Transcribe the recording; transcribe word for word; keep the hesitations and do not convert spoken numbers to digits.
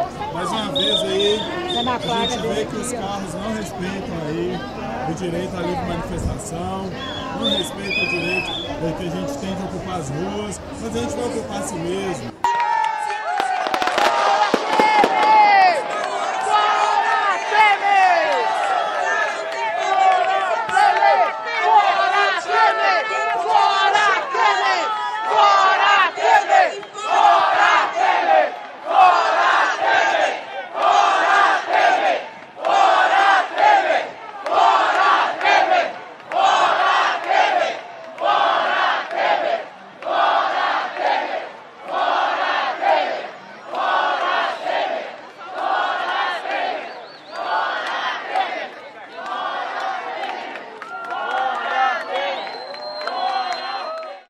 Mais uma vez aí, na a placa gente vê dele que os aqui, ó. carros não respeitam aí o direito à livre manifestação, não respeitam o direito que a gente tem de ocupar as ruas, mas a gente vai ocupar a si mesmo.